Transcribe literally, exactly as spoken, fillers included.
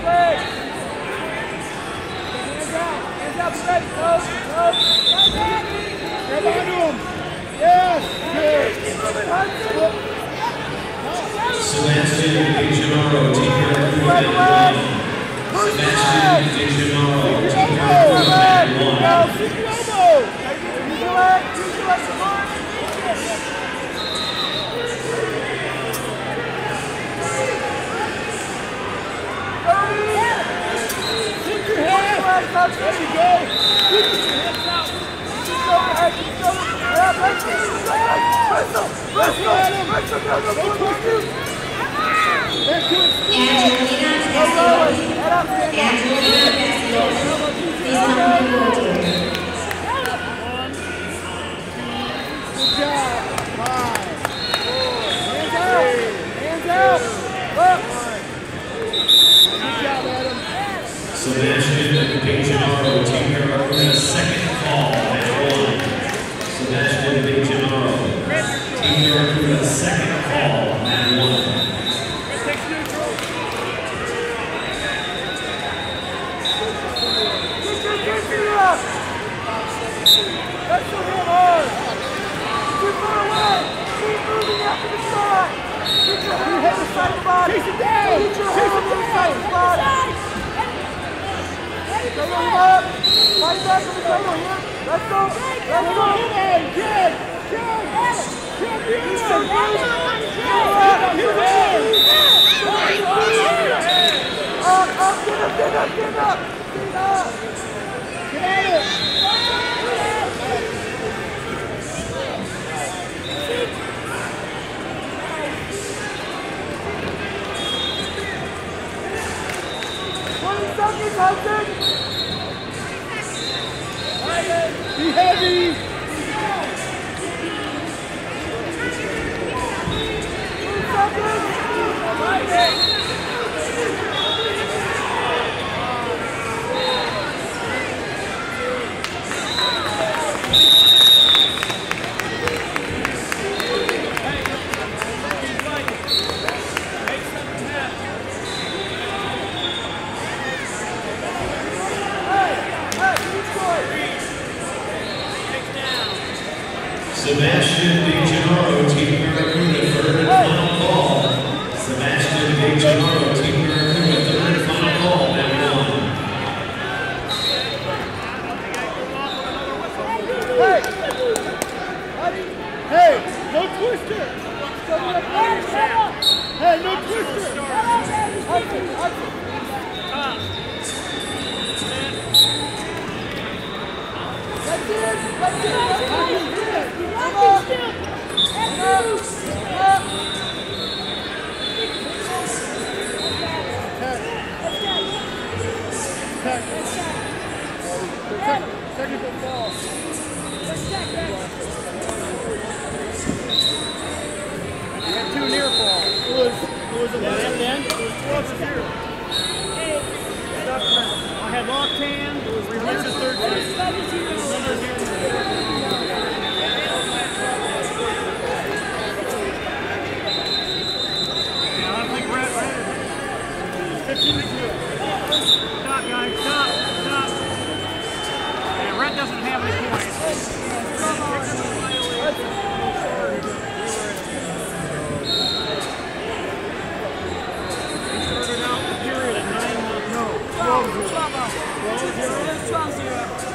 Sebastian DeGennaro, Team Barracuda, Sebastian DeGennaro, Team Barracuda, There you go. Keep your hands out. Keep your head. Keep your head. Let's go. Let's go. Let's go. Let's go. Let's go. Angelina Castelli. Angelina Castelli. Please come forward. Good job. Five, four, hands out. Hands out. Up. Good job, Adam. Sebastian DeGennaro, Team Barracuda, second call, match one. Sebastian DeGennaro, Team Barracuda, second call, match one. Let's go him hard. Keep far away. Keep moving after the shot. Get your head to the side of the body. Chase it down. Get your head to the side of the body. Go up. Fight back to the cradle here. Let's go. Let's go. Good. Good. Good. Champion. Up, up, get up, get up, get up. Get up. Get at it. twenty seconds, Hudson. Be heavy. Two seconds. Sebastian DeGennaro, Team Barracuda, third and final call. Sebastian DeGennaro, Team Barracuda, third and final call, match one. Hey! Hey! No twister! Hey, no twister! Hudson, Hudson. That's it! That's it! That's it! Come on! Come on! Technical ball. We had two near balls. It was, it was eleven then. It was twelve to zero. I had locked hand. It was religious thirteen. fifteen to zero. Stop, guys. Stop. Stop. Yeah, Red doesn't have any points. He started out the period at nine, no, twelve zero. twelve zero.